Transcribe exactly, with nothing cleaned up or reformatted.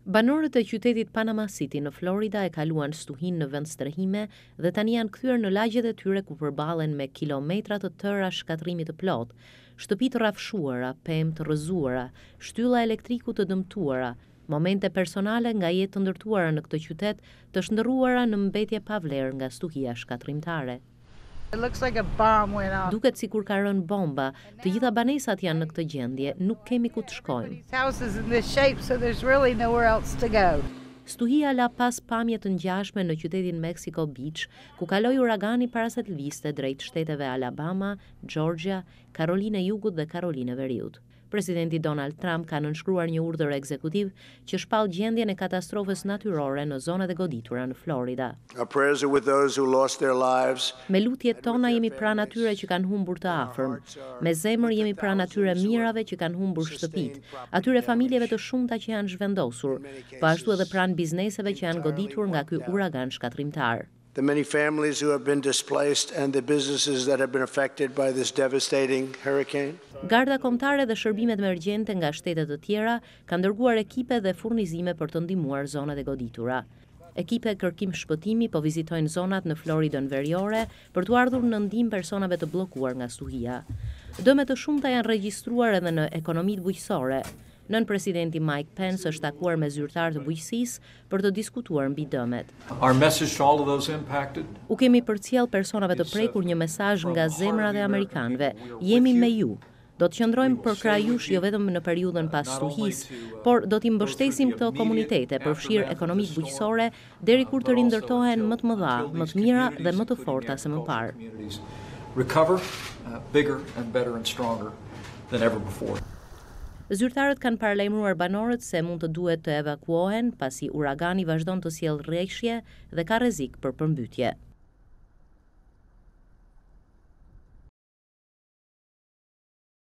Banorët e qytetit Panama City në Florida e kaluan stuhin në vend strehime dhe tani janë kthyer në lagjet e tyre ku përballen me kilometra të tëra shkatrimit të plot, shtëpi të rrafshuara, pemë të rrëzuara, shtylla elektriku të dëmtuara, momente personale nga jetë të ndërtuara në këtë qytet të shndërruara në mbetje pa vlerë nga stuhia shkatrimtare. It looks like a bomb went off. Duket sikur ka rënë bomba. Të gjitha banesat janë në këtë gjendje, nuk kemi ku të shkojmë. These houses in this shape, so there's really nowhere else to go. Stuhia la pas pamje të ngjashme në qytetin Mexico Beach, ku kaloi uragani para se të lviste drejt shteteve Alabama, Georgia, Karolinë e Jugut dhe Karolinë e Veriut. Presidenti Donald Trump ka nënshkruar një urdhër ekzekutiv që shpall gjendjen e katastrofës natyrore në zonat e goditura në Florida. Our prayers are with those who lost their lives. Me lutjet tona jemi pranë atyre që kanë humbur të afërm. Me zemër jemi pranë atyre mirave që kanë humbur shtëpit, atyre familjeve të shumta që janë zhvendosur, po ashtu edhe pranë bizneseve që janë goditur nga ky uragan shkatrimtar. The many families who have been displaced and the businesses that have been affected by this devastating hurricane. Garda kombëtare dhe shërbimet emergjente nga shtete të tjera kanë dërguar ekipe dhe furnizime për të ndihmuar zonat e goditura. Ekipe kërkim shpëtimi po vizitojnë zonat në Floridën veriore për të ardhur në ndihmë personave të bllokuar nga stuhia. Dëme të shumta janë regjistruar edhe në ekonomitë bujqësore. Nën presidenti Mike Pence është takuar me zyrtar të bujqësisë për të diskutuar mbi dëmet. Our message to all of those impacted. U kemi përcjell personave të prekur një mesazh nga zemrat e amerikanëve. Jemi me ju. Do të qëndrojmë për krah jush jo vetëm në periudhën pas stuhisë, por do t'i mbështesim këto komunitete përfshirë ekonomikë bujqësore deri kur të rindërtohen më të mëdha, më të mira dhe më të forta se më parë. Recover uh, bigger and better and stronger than ever before. Zyrtarët kanë paralajmëruar banorët se mund të duhet të evakuohen pasi uragani vazhdon të sjellë rreshje dhe ka rrezik për përmbytje.